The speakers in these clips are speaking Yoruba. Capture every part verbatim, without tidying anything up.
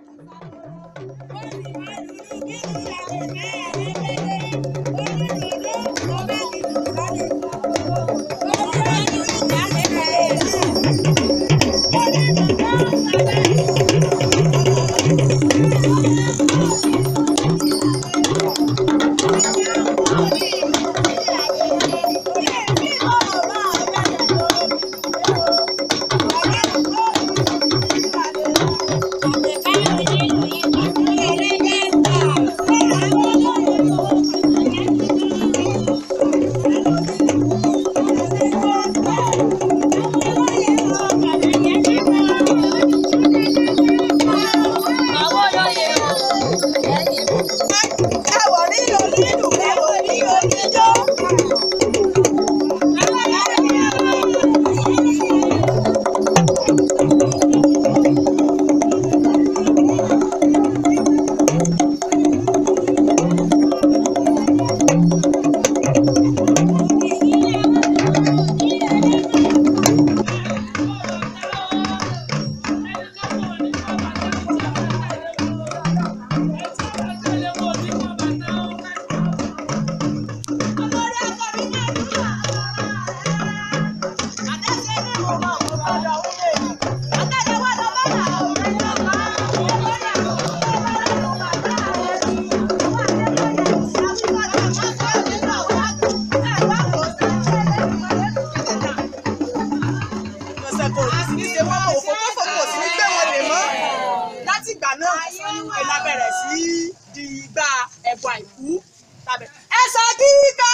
Egbe Aiku tàbí ẹsẹ̀ kíkà.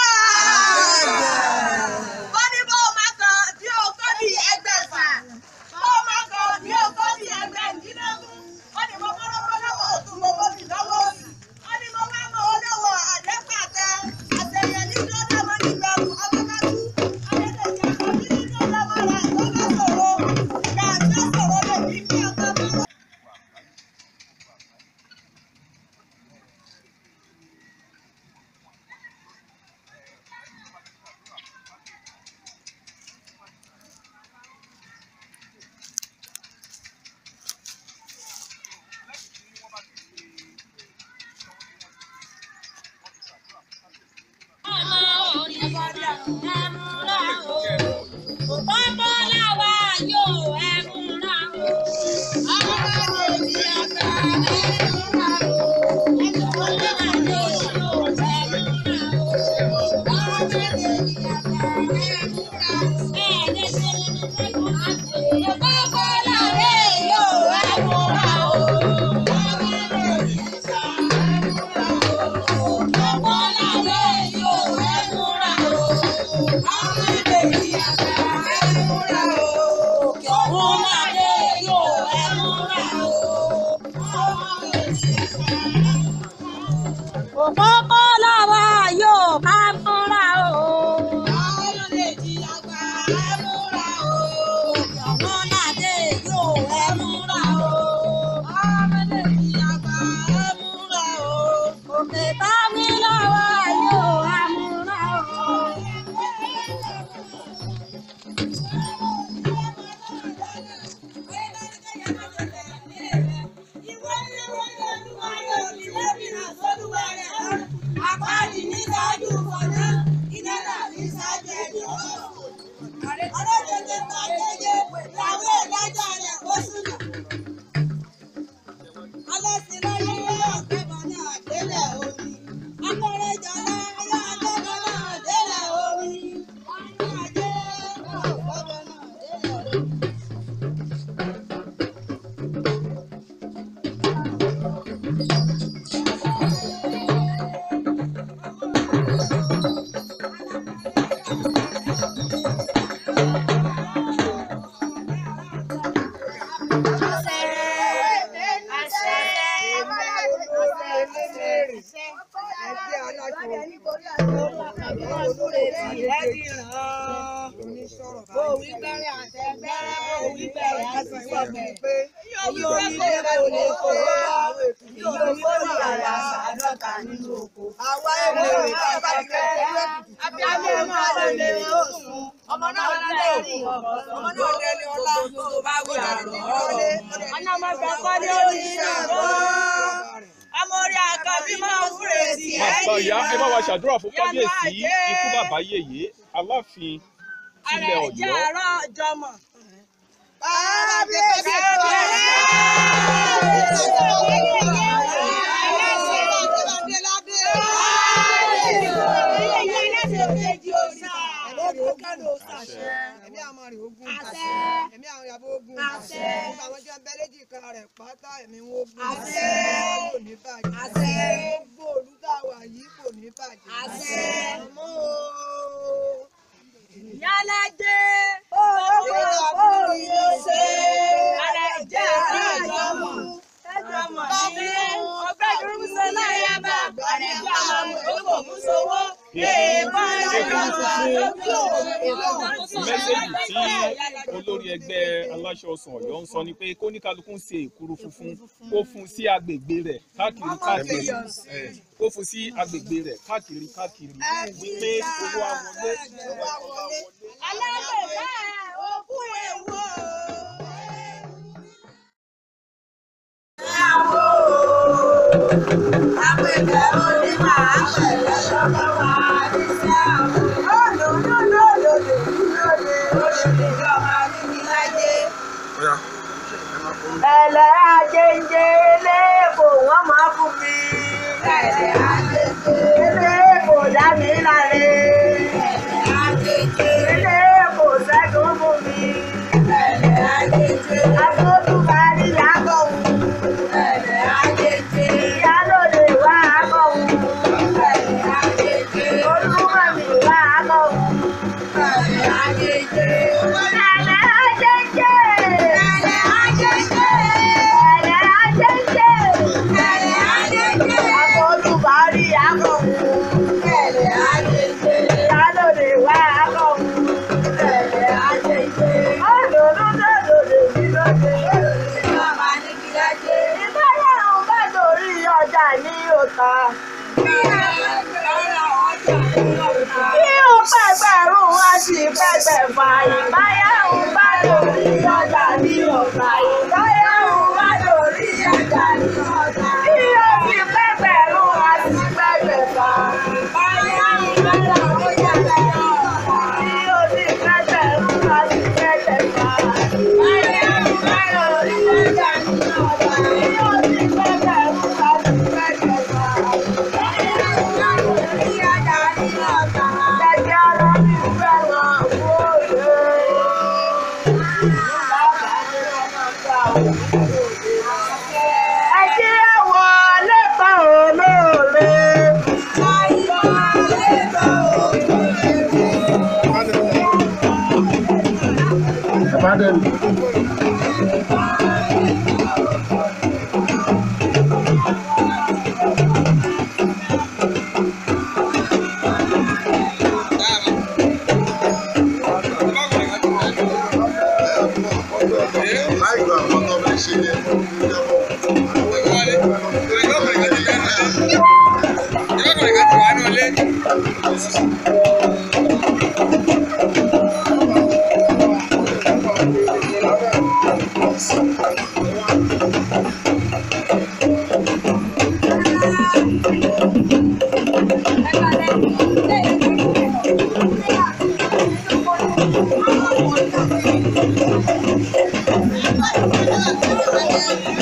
Wọ́n ní bó máa kàn bí o kọ́ bí ẹgbẹ̀fà, bó máa kàn bí o kọ́ bí ẹgbẹ̀ndínlógún. Wọ́n ní mo kọ́lọ́kọ́ lọ́wọ́ òtún mo kọ́ bí lọ́wọ́ òsì. Wọ́n ní mo máa mọ olówó àdẹ́pàtẹ, àtẹ̀yẹ ní lọ́dọ̀ mọ́ nígbàrú ọmọkàtú. Adédèjì àkọ́bí nínú lọ́wọ́ rẹ̀ tó bá sọ̀rọ̀. Ìgbà àti ọ̀sọ̀rọ̀ lè bí kí ọkọ̀ mọ́. ọmọ náà lálẹ́ rí ọmọ náà lẹ́ni ọlá tó bá wí àrùn ọ̀rẹ́ ọ̀nà ọmọ ìgbàkọ́ ni ó ní ìrànwọ́ ọmọ orí àkàbí máa wúre sí ẹ̀ ìyá ẹ bá wa ṣàdúrà fún kábíyèsí ikú bàbá yèyé Aláàfin ilẹ̀ Ọ̀yọ́. àrẹ̀ jẹ́ àárọ̀ ọjọ́mọ̀. Ẹ̀mí àwọn rẹ̀ ogun ẹ̀mí àwọn ìyàbọ̀ ogun gbogbo àwọn tí wọ́n bẹ léjì kan rẹ̀ pátá ẹ̀mí wọn ogun kò ní bàjẹ́ gbogbo olùdáwà yìí kò ní bàjẹ́. Yálàjẹ owó orí ṣe àrẹ̀ jẹ́ àjọmọ̀ ẹjọmọ̀ ní ọgbẹ́ dúrúsọ láyé bá àrẹ̀ jẹ́ àwọn olóko mùsòwò èèbá mẹ́sẹ̀gì tí olórí ẹgbẹ́ aláṣọ ọsàn Ọ̀yọ́ ń sọ ni pé kóníkálukú ń ṣe èkuru funfun kó fún sí agbègbè rẹ̀ káàkiri káàkiri kó fún sí agbègbè rẹ̀ káàkiri káàkiri wípé owó àwọlé. alágbèbá ogún èèwọ̀. Àgbẹ̀bẹ̀ orí màá pẹ̀lẹ́ lọ́wọ́ wa ní sí àwọn. Olùdókòlòdò lóde olùdíje ọmọ níbi láyé. Ẹ̀lẹ́ ajéǹjé eléèbò wọ́n máa fún mi. Ẹ̀lẹ́ ajéǹjé eléèbò dá mi láre. Ẹ̀lẹ́ ajéǹjé eléèbò ṣẹ́gun fún mi. Ẹ̀lẹ́ ajéǹjé agbódùbárí yàgò wù. Ẹ̀lẹ́ ajéǹjé ìyálòdè wà ágò wù. Ẹ̀lẹ́ ajéǹjé olúmọ̀mí wà ágò wù. Ẹ̀lẹ́ ajéǹjé ẹ̀lẹ́ ajéǹjé ẹ̀lẹ́ ajéǹjé ẹ̀lẹ́ ajéǹjé ẹ̀lẹ́ ajéǹjé agbódùbárí yàgò wù. Ẹ̀lẹ́ ajéǹjé ìyálòdè wà ágò wù. Ẹ̀lẹ́ ajéǹjé olùdókòlòdò mi lóde ọmọ níbi láyé. Ìbáyà òun bá torí ọjà ní òta. Bí ó pẹ̀gbẹ̀rún wá sí pẹ̀gbẹ̀fà. Ìbáyà òun bá torí ọjà ní òta. Ìbáyà òun bá torí ọjà ní òta. Bí ó fi pẹ̀gbẹ̀rún wá sí pẹ̀gbẹ̀fà. Ìbáyà òun bá torí ọjà ní òta. Bí ó fi pẹ̀gbẹ̀rún wá sí pẹ̀gbẹ̀fà. Ìbáyà òun bá torí ọjà ní òta. Bí ó fi pẹ̀gbẹ̀rún wá sí pẹ̀gbẹ̀fà. Thank you.